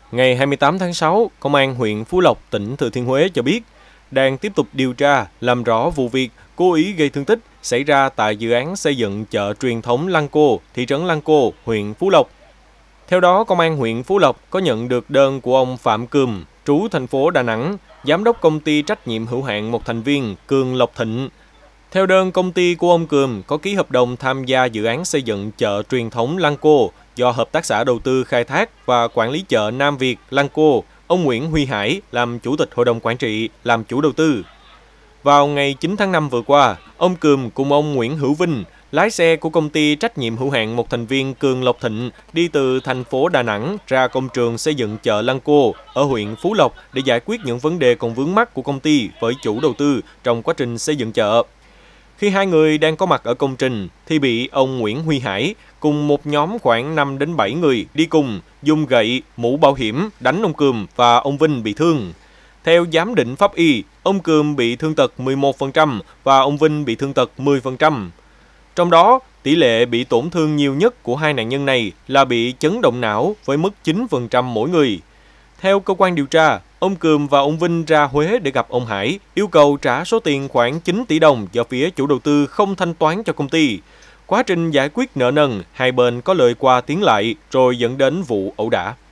Ngày 28 tháng 6, Công an huyện Phú Lộc, tỉnh Thừa Thiên Huế cho biết đang tiếp tục điều tra, làm rõ vụ việc cố ý gây thương tích xảy ra tại dự án xây dựng chợ truyền thống Lăng Cô, thị trấn Lăng Cô, huyện Phú Lộc. Theo đó, Công an huyện Phú Lộc có nhận được đơn của ông Phạm Cườm, trú thành phố Đà Nẵng, giám đốc công ty trách nhiệm hữu hạn một thành viên Cường Lộc Thịnh. Theo đơn, công ty của ông Cườm có ký hợp đồng tham gia dự án xây dựng chợ truyền thống Lăng Cô do Hợp tác xã đầu tư khai thác và quản lý chợ Nam Việt Lăng Cô, ông Nguyễn Huy Hải làm chủ tịch hội đồng quản trị, làm chủ đầu tư. Vào ngày 9 tháng 5 vừa qua, ông Cườm cùng ông Nguyễn Hữu Vinh, lái xe của công ty trách nhiệm hữu hạn một thành viên Cường Lộc Thịnh, đi từ thành phố Đà Nẵng ra công trường xây dựng chợ Lăng Cô ở huyện Phú Lộc để giải quyết những vấn đề còn vướng mắc của công ty với chủ đầu tư trong quá trình xây dựng chợ. Khi hai người đang có mặt ở công trình thì bị ông Nguyễn Huy Hải cùng một nhóm khoảng 5 đến 7 người đi cùng dùng gậy, mũ bảo hiểm đánh ông Cườm và ông Vinh bị thương. Theo giám định pháp y, ông Cườm bị thương tật 11% và ông Vinh bị thương tật 10%. Trong đó, tỷ lệ bị tổn thương nhiều nhất của hai nạn nhân này là bị chấn động não với mức 9% mỗi người. Theo cơ quan điều tra, ông Cườm và ông Vinh ra Huế để gặp ông Hải, yêu cầu trả số tiền khoảng 9 tỷ đồng do phía chủ đầu tư không thanh toán cho công ty. Quá trình giải quyết nợ nần, hai bên có lời qua tiếng lại rồi dẫn đến vụ ẩu đả.